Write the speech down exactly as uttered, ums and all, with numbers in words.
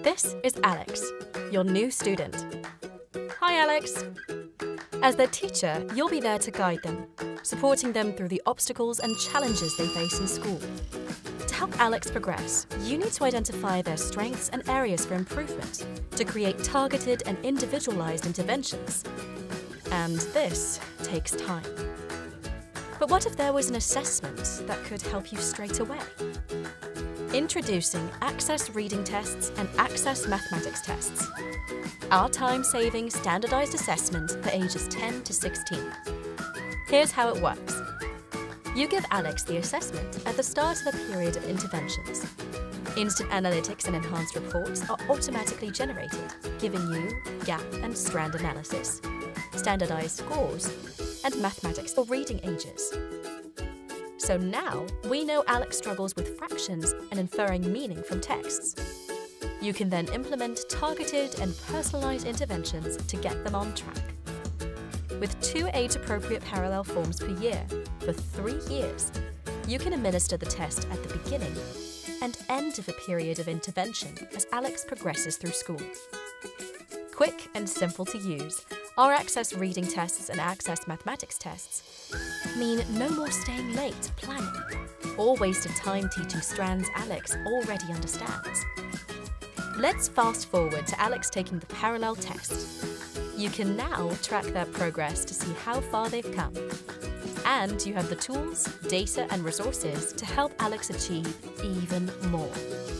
This is Alex, your new student. Hi, Alex. As their teacher, you'll be there to guide them, supporting them through the obstacles and challenges they face in school. To help Alex progress, you need to identify their strengths and areas for improvement to create targeted and individualized interventions. And this takes time. But what if there was an assessment that could help you straight away? Introducing Access Reading Tests and Access Mathematics Tests, our time-saving standardized assessment for ages ten to sixteen. Here's how it works. You give Alex the assessment at the start of a period of interventions. Instant analytics and enhanced reports are automatically generated, giving you gap and strand analysis, standardized scores, and mathematics for reading ages. So now we know Alex struggles with fractions and inferring meaning from texts. You can then implement targeted and personalized interventions to get them on track. With two age-appropriate parallel forms per year for three years, you can administer the test at the beginning and end of a period of intervention as Alex progresses through school. Quick and simple to use, our Access Reading Tests and Access Mathematics Tests mean no more staying late planning or wasted time teaching strands Alex already understands. Let's fast forward to Alex taking the parallel test. You can now track their progress to see how far they've come. And you have the tools, data, and resources to help Alex achieve even more.